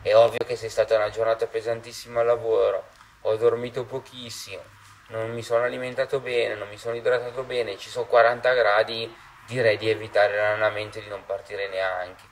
È ovvio che se è stata una giornata pesantissima al lavoro, ho dormito pochissimo, non mi sono alimentato bene, non mi sono idratato bene, ci sono 40 gradi, direi di evitare l'allenamento e di non partire neanche.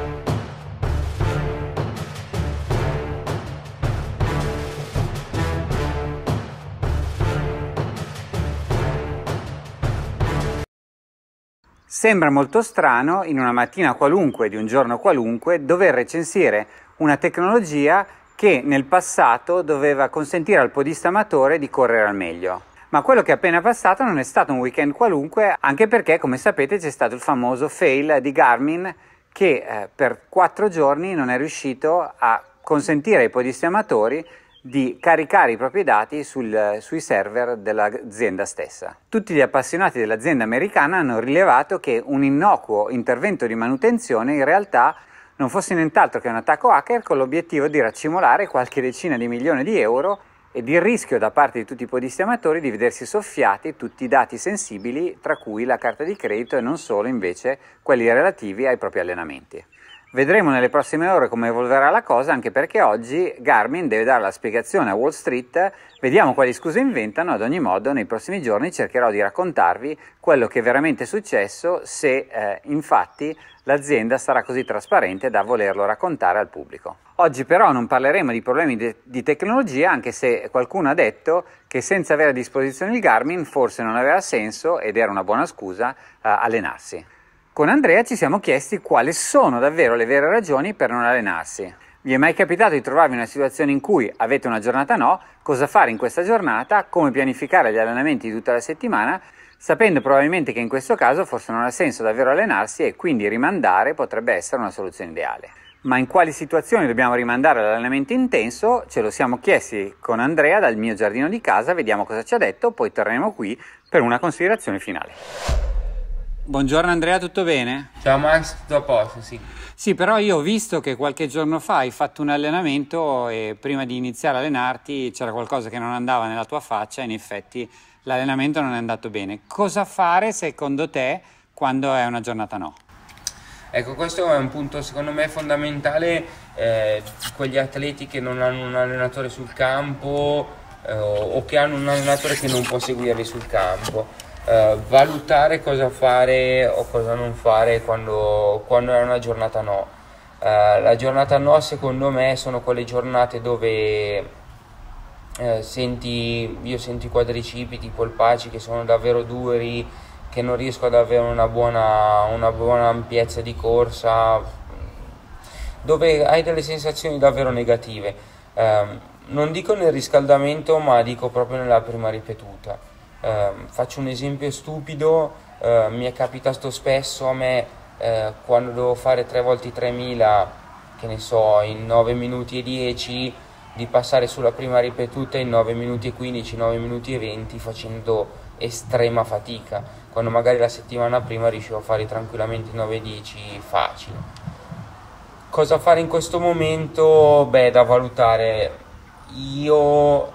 Sembra molto strano, in una mattina qualunque di un giorno qualunque, dover recensire una tecnologia che nel passato doveva consentire al podista amatore di correre al meglio. Ma quello che è appena passato non è stato un weekend qualunque, anche perché, come sapete, c'è stato il famoso fail di Garmin che per 4 giorni non è riuscito a consentire ai podisti amatori di caricare i propri dati sui server dell'azienda stessa. Tutti gli appassionati dell'azienda americana hanno rilevato che un innocuo intervento di manutenzione in realtà non fosse nient'altro che un attacco hacker con l'obiettivo di raccimolare qualche decina di milioni di euro ed il rischio da parte di tutti i podisti amatori di vedersi soffiati tutti i dati sensibili, tra cui la carta di credito e non solo invece quelli relativi ai propri allenamenti. Vedremo nelle prossime ore come evolverà la cosa, anche perché oggi Garmin deve dare la spiegazione a Wall Street. Vediamo quali scuse inventano. Ad ogni modo, nei prossimi giorni cercherò di raccontarvi quello che è veramente successo, se infatti l'azienda sarà così trasparente da volerlo raccontare al pubblico. Oggi però non parleremo di problemi di tecnologia, anche se qualcuno ha detto che senza avere a disposizione il Garmin forse non aveva senso, ed era una buona scusa, allenarsi. Con Andrea ci siamo chiesti quali sono davvero le vere ragioni per non allenarsi. Vi è mai capitato di trovarvi in una situazione in cui avete una giornata no? Cosa fare in questa giornata? Come pianificare gli allenamenti di tutta la settimana? Sapendo probabilmente che in questo caso forse non ha senso davvero allenarsi e quindi rimandare potrebbe essere una soluzione ideale. Ma in quali situazioni dobbiamo rimandare l'allenamento intenso? Ce lo siamo chiesti con Andrea dal mio giardino di casa, vediamo cosa ci ha detto, poi torneremo qui per una considerazione finale. Buongiorno Andrea, tutto bene? Ciao Max, tutto a posto, sì. Sì, però io ho visto che qualche giorno fa hai fatto un allenamento e prima di iniziare a allenarti c'era qualcosa che non andava nella tua faccia e in effetti l'allenamento non è andato bene. Cosa fare secondo te quando è una giornata no? Ecco, questo è un punto secondo me fondamentale di quegli atleti che non hanno un allenatore sul campo o che hanno un allenatore che non può seguirli sul campo. Valutare cosa fare o cosa non fare quando è una giornata no. La giornata no secondo me sono quelle giornate dove io sento i quadricipiti, i polpacci che sono davvero duri, che non riesco ad avere una buona ampiezza di corsa, dove hai delle sensazioni davvero negative. Non dico nel riscaldamento, ma dico proprio nella prima ripetuta. Faccio un esempio stupido, mi è capitato spesso a me quando devo fare 3 volte 3000, che ne so, in 9 minuti e 10, di passare sulla prima ripetuta in 9 minuti e 15, 9 minuti e 20 facendo estrema fatica, quando magari la settimana prima riuscivo a fare tranquillamente 9 e 10 facile. Cosa fare in questo momento? Beh, da valutare. Io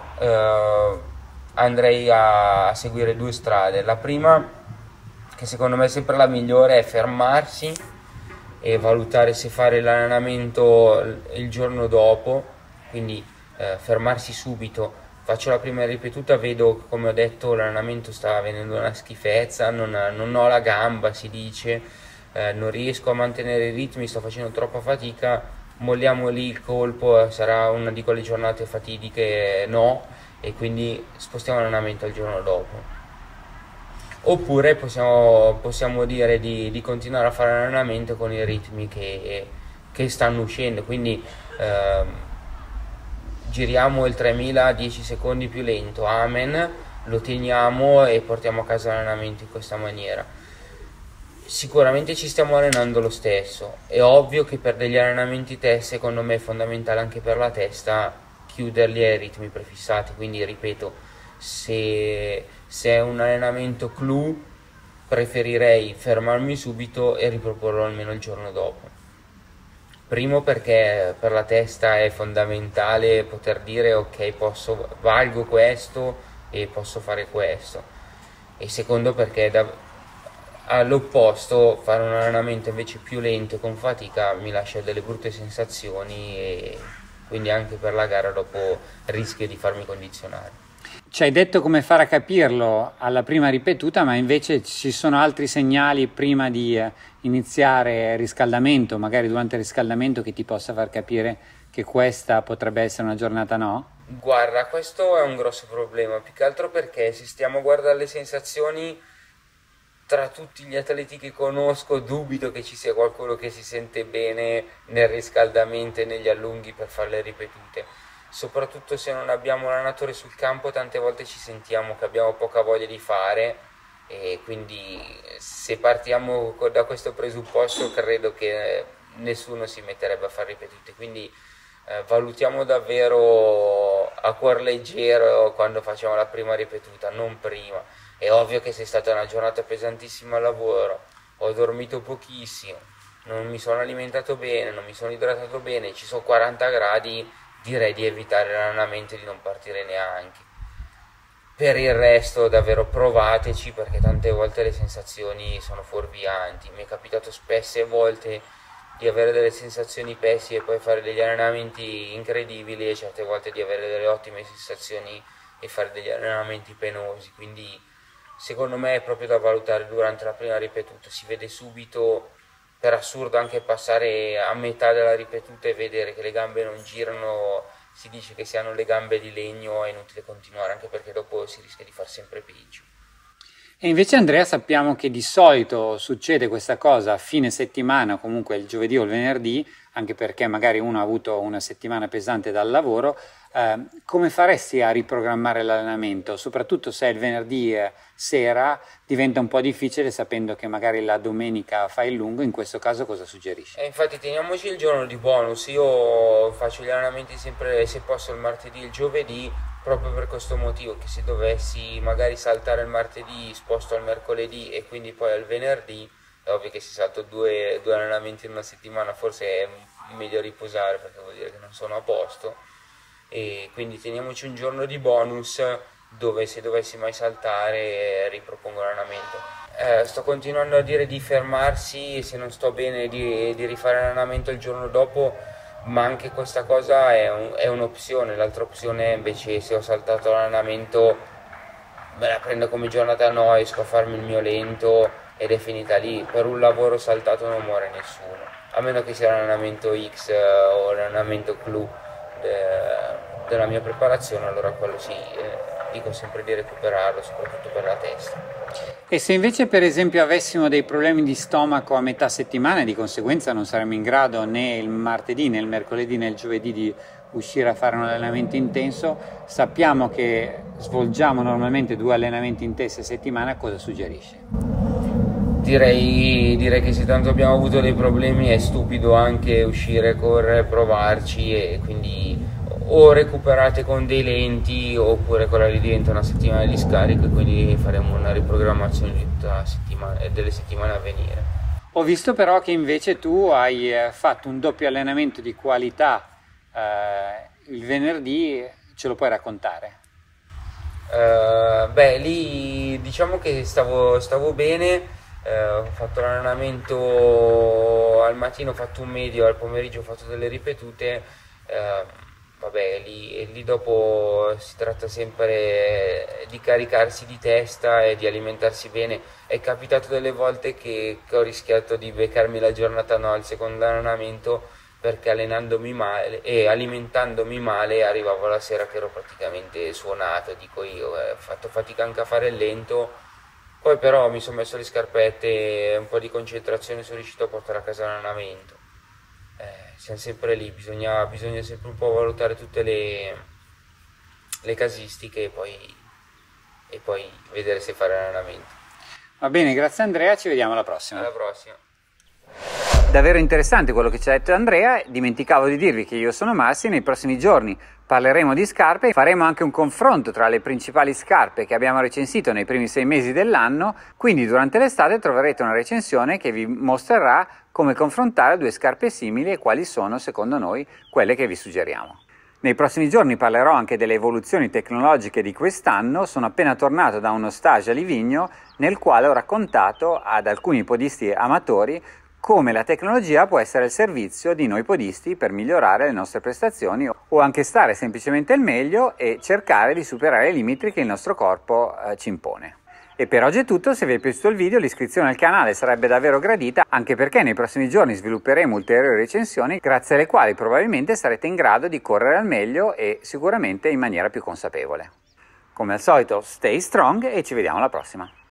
andrei a seguire 2 strade. La prima, che secondo me è sempre la migliore, è fermarsi e valutare se fare l'allenamento il giorno dopo, quindi fermarsi subito. Faccio la prima ripetuta, vedo, come ho detto, l'allenamento sta venendo una schifezza, non ho la gamba, si dice, non riesco a mantenere i ritmi, sto facendo troppa fatica, molliamo lì il colpo, sarà una di quelle giornate fatidiche no, e quindi spostiamo l'allenamento al giorno dopo. Oppure possiamo dire di continuare a fare l'allenamento con i ritmi che stanno uscendo, quindi giriamo il 3000 10 secondi più lento, amen, lo teniamo e portiamo a casa l'allenamento in questa maniera. Sicuramente ci stiamo allenando lo stesso. È ovvio che per degli allenamenti test, secondo me è fondamentale anche per la testa chiuderli ai ritmi prefissati, quindi ripeto, se è un allenamento clou preferirei fermarmi subito e riproporlo almeno il giorno dopo. Primo, perché per la testa è fondamentale poter dire ok, valgo questo e posso fare questo, e secondo perché all'opposto, fare un allenamento invece più lento con fatica mi lascia delle brutte sensazioni e quindi anche per la gara dopo rischio di farmi condizionare. Ci hai detto come fare a capirlo alla prima ripetuta, ma invece ci sono altri segnali prima di iniziare il riscaldamento, magari durante il riscaldamento, che ti possa far capire che questa potrebbe essere una giornata no? Guarda, questo è un grosso problema, più che altro perché se stiamo a guardare le sensazioni, tra tutti gli atleti che conosco dubito che ci sia qualcuno che si sente bene nel riscaldamento e negli allunghi per fare le ripetute. Soprattutto se non abbiamo l'allenatore sul campo, tante volte ci sentiamo che abbiamo poca voglia di fare, e quindi se partiamo da questo presupposto credo che nessuno si metterebbe a fare ripetute, quindi valutiamo davvero a cuor leggero quando facciamo la prima ripetuta, non prima. È ovvio che se è stata una giornata pesantissima al lavoro, ho dormito pochissimo, non mi sono alimentato bene, non mi sono idratato bene, ci sono 40 gradi, direi di evitare l'allenamento e di non partire neanche. Per il resto davvero provateci, perché tante volte le sensazioni sono fuorvianti. Mi è capitato spesse volte di avere delle sensazioni pessime e poi fare degli allenamenti incredibili, e certe volte di avere delle ottime sensazioni e fare degli allenamenti penosi, quindi secondo me è proprio da valutare durante la prima ripetuta. Si vede subito, per assurdo, anche passare a metà della ripetuta e vedere che le gambe non girano, si dice che se hanno le gambe di legno è inutile continuare, anche perché dopo si rischia di far sempre peggio. E invece, Andrea, sappiamo che di solito succede questa cosa a fine settimana, comunque il giovedì o il venerdì, anche perché magari uno ha avuto una settimana pesante dal lavoro. Come faresti a riprogrammare l'allenamento? Soprattutto se il venerdì sera diventa un po' difficile, sapendo che magari la domenica fai il lungo. In questo caso cosa suggerisci? Infatti teniamoci il giorno di bonus. Io faccio gli allenamenti sempre, se posso, il martedì e il giovedì, proprio per questo motivo, che se dovessi magari saltare il martedì sposto al mercoledì e quindi poi al venerdì, è ovvio che se salto due allenamenti in una settimana forse è meglio riposare, perché vuol dire che non sono a posto, e quindi teniamoci un giorno di bonus dove se dovessi mai saltare ripropongo l'allenamento. Sto continuando a dire di fermarsi se non sto bene, di rifare l'allenamento il giorno dopo, ma anche questa cosa è un'opzione. L'altra opzione invece, se ho saltato l'allenamento, me la prendo come giornata no, esco a farmi il mio lento ed è finita lì. Per un lavoro saltato non muore nessuno, a meno che sia l'allenamento X o l'allenamento clou della mia preparazione, allora quello sì, dico sempre di recuperarlo, soprattutto per la testa. E se invece per esempio avessimo dei problemi di stomaco a metà settimana e di conseguenza non saremmo in grado né il martedì né il mercoledì né il giovedì di uscire a fare un allenamento intenso, sappiamo che svolgiamo normalmente 2 allenamenti intensi a settimana, cosa suggerisci? Direi che se tanto abbiamo avuto dei problemi è stupido anche uscire, correre, provarci, e quindi o recuperate con dei lenti oppure quella lì diventa una settimana di scarico e quindi faremo una riprogrammazione di tutta la settimana e delle settimane a venire. Ho visto però che invece tu hai fatto un doppio allenamento di qualità il venerdì, ce lo puoi raccontare? Lì diciamo che stavo bene. Ho fatto l'allenamento al mattino, ho fatto un medio, al pomeriggio ho fatto delle ripetute. Lì dopo si tratta sempre di caricarsi di testa e di alimentarsi bene. È capitato delle volte che ho rischiato di beccarmi la giornata no al secondo allenamento, perché allenandomi male e alimentandomi male arrivavo la sera che ero praticamente suonato, dico io, ho fatto fatica anche a fare il lento. Poi però mi sono messo le scarpette, un po' di concentrazione, sono riuscito a portare a casa l'allenamento. Siamo sempre lì, bisogna sempre un po' valutare tutte le casistiche e poi vedere se fare l'allenamento. Va bene, grazie Andrea, ci vediamo alla prossima. Alla prossima. Davvero interessante quello che ci ha detto Andrea. Dimenticavo di dirvi che io sono Massi. Nei prossimi giorni parleremo di scarpe e faremo anche un confronto tra le principali scarpe che abbiamo recensito nei primi 6 mesi dell'anno, quindi durante l'estate troverete una recensione che vi mostrerà come confrontare 2 scarpe simili e quali sono secondo noi quelle che vi suggeriamo. Nei prossimi giorni parlerò anche delle evoluzioni tecnologiche di quest'anno. Sono appena tornato da uno stage a Livigno nel quale ho raccontato ad alcuni podisti amatori come la tecnologia può essere al servizio di noi podisti per migliorare le nostre prestazioni o anche stare semplicemente al meglio e cercare di superare i limiti che il nostro corpo ci impone. E per oggi è tutto. Se vi è piaciuto il video, l'iscrizione al canale sarebbe davvero gradita, anche perché nei prossimi giorni svilupperemo ulteriori recensioni grazie alle quali probabilmente sarete in grado di correre al meglio e sicuramente in maniera più consapevole. Come al solito, stay strong e ci vediamo alla prossima!